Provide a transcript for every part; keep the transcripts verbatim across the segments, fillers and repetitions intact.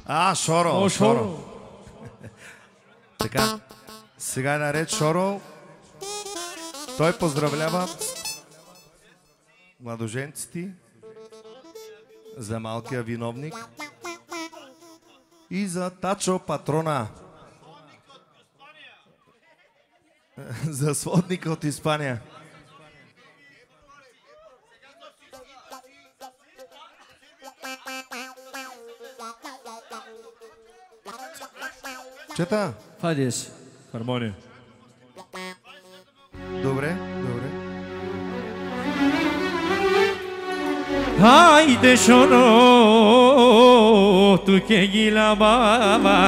А, Шоро. О, Шоро. Така, сега е наред Шоро. Той поздравлява младоженците за малкия виновник и за Тачо Патрона. За сводника от Испания. Чета? Хайдеш. Хармония. Добре, добре. Hayde Şoro tuke gila baba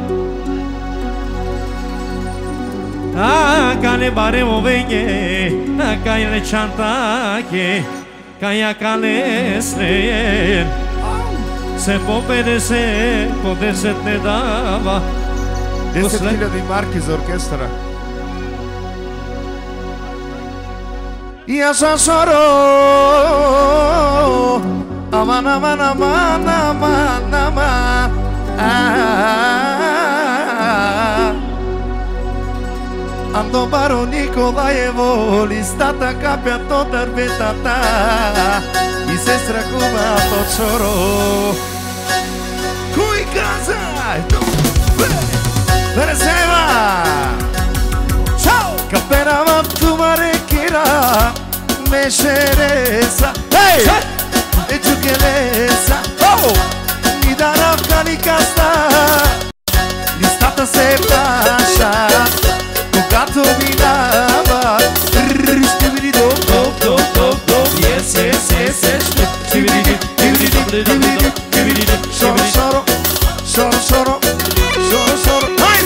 Ah kale bare ovenge kaya chanta ke kaya kale sreyen se popede se podeset ne dava десет хиляди марки за оркестъра. И аз Шоро, аман, аман, аман, аман, аман, Ando baro Николаево, листата капят от дърветата и се страхуват от Шоро. Кой каза? Пересева! Чао! Каперава тумаре кира мешереса. Ей! Ечукелеса. Оу! Мидара каликаста. Листата се плаша, когато минава. Ще види доп, доп, доп, доп, доп. Yes, yes, yes, yes. Ще види, ще види, ще види, ще види. Шоро, шоро, шоро, шоро, шоро, шоро.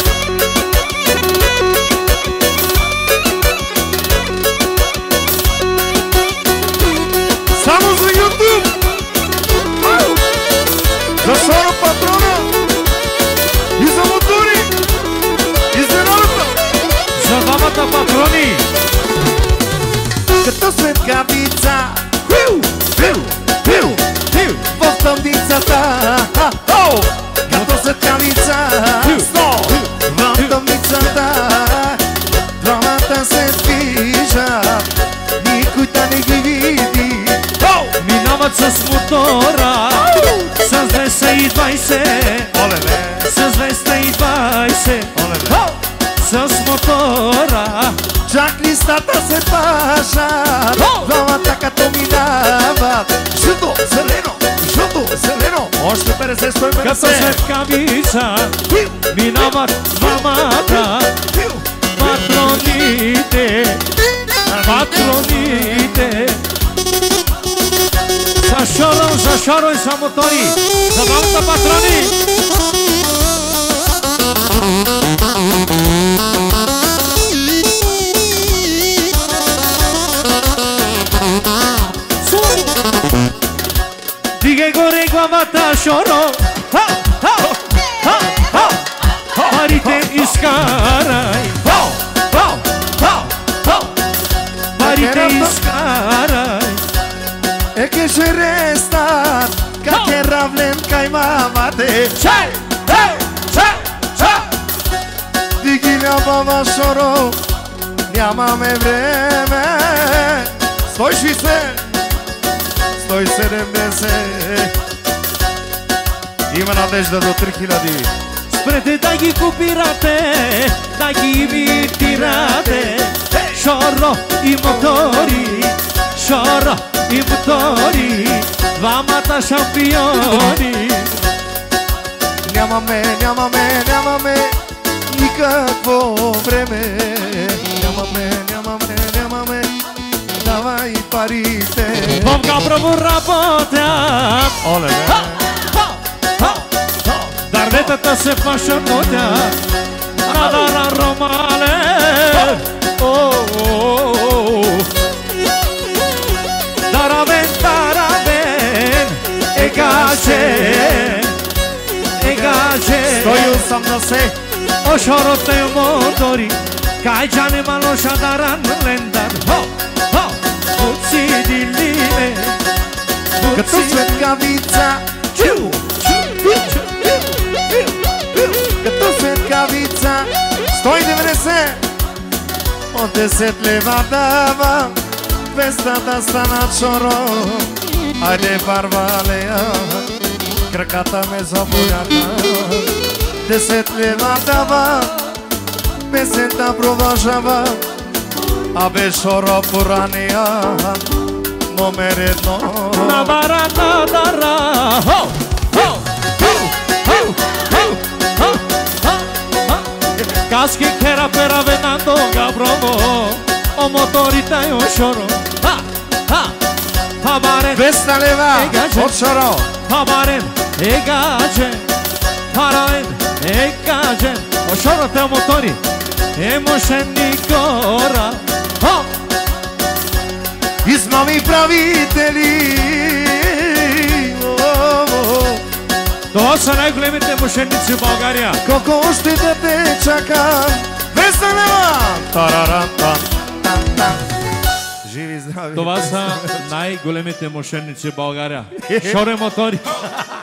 Само за YouTube! За Шоро Патрона! И за мотори! И за народа! За двамата патрони! Като светкавица! Фил! Фил! Фил! Фил! В тъмницата! Като светкавица! В тъмницата! Двамата се движат! Никой да не ги види! Минават с мотора с двеста и двайсет с двеста и двайсет с мотора чак листата се пашат двамата като минават жълто, зелено, жълто, зелено още петдесет сто и петдесет като светкавица минават двамата патроните патроните за Шоро, за Шоро и за мотори, за двамата патрони. Дигай горе главата, Шоро, парите изкарай, парите изкарай. E che ci resta, che ravlen kai mamate. C'è, c'è, c'è, c'è. Di chi mia baba Шоро, нямаме време. сто и шейсет, сто и седемдесет. Има надежда до три хиляди. Спрете да ги копирате, да ги имитирате. Шоро и мотори, Шоро и мотори, двамата шампиони. Нямаме, нямаме, нямаме никакво време. Нямаме, нямаме, нямаме, давай парите. В Габрово работят, Оле, дърветата се пашамотят, радара Ромале. Даравен, даравен, егаже, егаже. сто и осемдесет. O Şoro te motori, kai cane malosha daran lendan. Ho, ho, buci diline, Като светкавица. Чу, чу, чу. десет лева дава, вестата стана чоро. Айде, Варвалея, краката ме заболяха. Десет лева дава, песента продължава. Абе, шоро порания, номер едно. На барата дара. Хо, хо, хо, хо, хо, хо, хо. Каски кера пера венando габрово, о моторита и о шоро. Ха, ха, хабарен. двеста лева от шоро. Хабарен, е гаджен. Хараен, е гаджен. О шоро те о мотори, е мошенникора. Хо! Измами правители. Това са най-големите мошенници в България. Колко още да те чакам? двеста лева! Тарарам, там, там, там. Живи, здрави! Това са най-големите мошенници в България. Шоре мотори.